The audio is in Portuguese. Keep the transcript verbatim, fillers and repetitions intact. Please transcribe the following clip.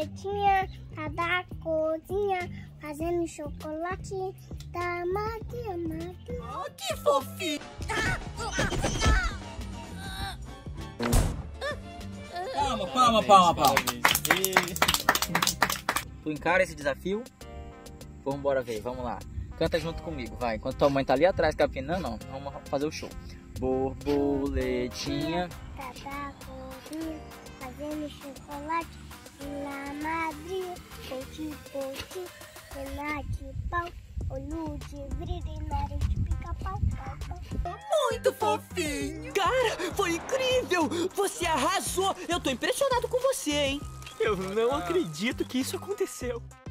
borboletinha, tá da cozinha, fazendo chocolate da Maria Maria. Oh, que fofinho! Palma, palma, palma, palma. Tu encara esse desafio? Vamos embora ver, vamos lá. Canta junto comigo, vai. Enquanto tua mãe tá ali atrás capinando, não, vamos fazer o show. Borboletinha, tá da cozinha, fazendo chocolate na Maria. Poti, poti, pena de pau, olho de brilho e nariz de pica-pau. Muito fofinho! Cara, foi incrível! Você arrasou! Eu tô impressionado com você, hein? Eu não acredito que isso aconteceu.